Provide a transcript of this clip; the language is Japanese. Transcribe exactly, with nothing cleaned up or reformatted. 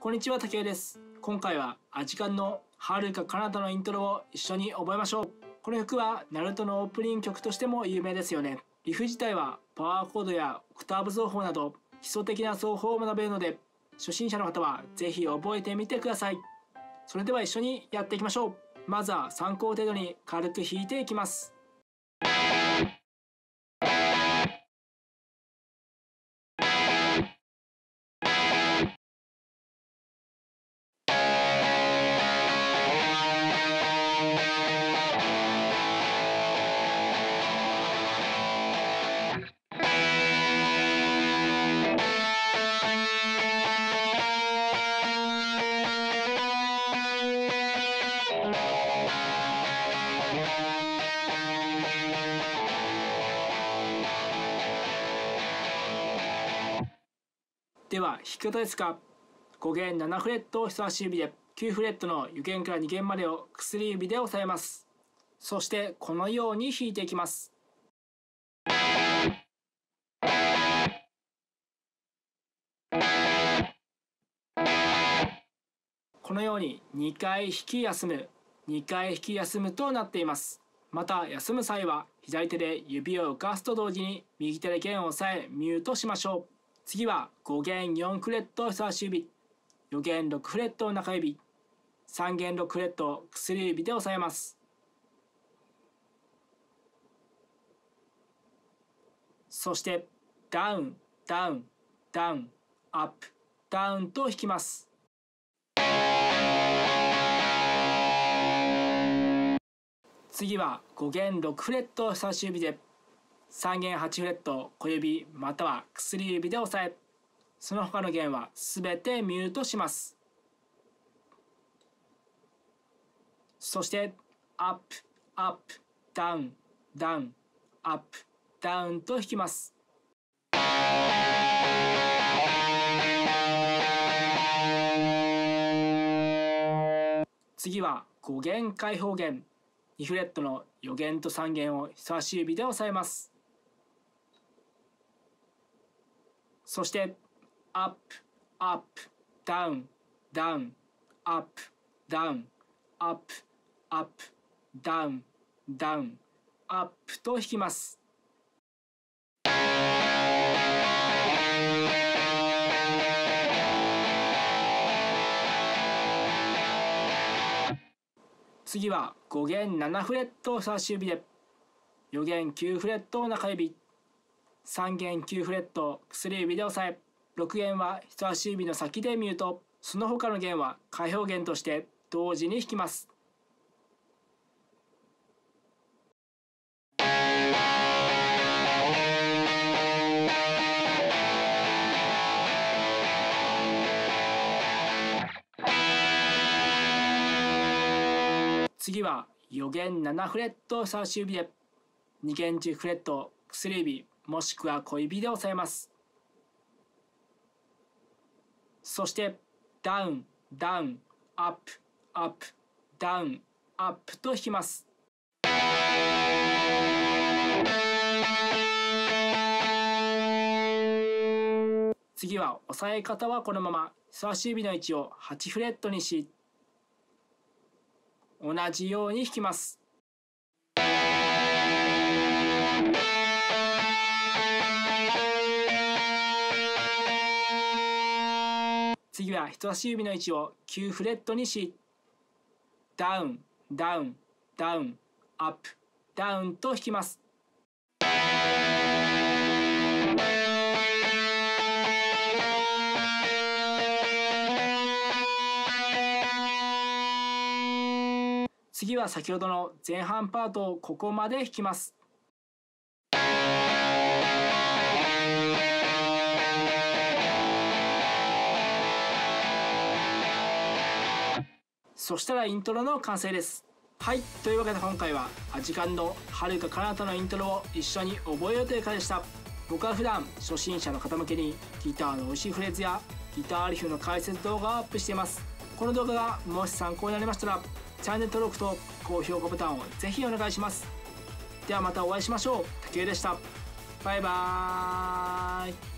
こんにちは、竹井です。今回はアジカンの遥か彼方のイントロを一緒に覚えましょう。この曲はナルトのオープニング曲としても有名ですよね。リフ自体はパワーコードやオクターブ奏法など基礎的な奏法を学べるので、初心者の方はぜひ覚えてみてください。それでは一緒にやっていきましょう。まずはさんこ程度に軽く弾いていきます。では弾き方ですが、ご弦ななフレットを人差し指で、きゅうフレットのよ弦からに弦までを薬指で押さえます。そしてこのように弾いていきます。このようににかい弾き休む、にかい弾き休むとなっています。また休む際は左手で指を浮かすと同時に右手で弦を押さえミュートしましょう。次はご弦よんフレットを人差し指、よ弦ろくフレットを中指、さん弦ろくフレットを薬指で押さえます。そしてダウンダウンダウンアップダウンと弾きます。次はご弦ろくフレットを人差し指で、さん弦はちフレットを小指または薬指で押さえ、その他の弦はすべてミュートします。そしてアップアップダウンダウンアップダウンと弾きます。次はご弦開放弦、にフレットのよ弦とさん弦を人差し指で押さえます。そしてアップアップダウンダウンアップダウンアップアップダウンダウンアップと弾きます。次はご弦ななフレットを人差し指で、よ弦きゅうフレットを中指、さん弦きゅうフレットを薬指で押さえ、ろく弦は人差し指の先でミュート、その他の弦は開放弦として同時に弾きます。次はよ弦ななフレットを人差し指で、に弦じゅうフレットを薬指もしくは小指で押さえます。そしてダウンダウンアップアップダウンアップと弾きます。次は押さえ方はこのまま、人差し指の位置をはちフレットにし、同じように弾きます。次は人差し指の位置をきゅうフレットにし、ダウンダウンダウンアップダウンと弾きます。次は先ほどの前半パートをここまで弾きます。そしたらイントロの完成です。はい、というわけで今回はアジカンの遥か彼方のイントロを一緒に覚えようという回でした。僕は普段初心者の方向けにギターの美味しいフレーズやギターリフの解説動画をアップしています。この動画がもし参考になりましたらチャンネル登録と高評価ボタンをぜひお願いします。ではまたお会いしましょう。竹井でした。バイバーイ。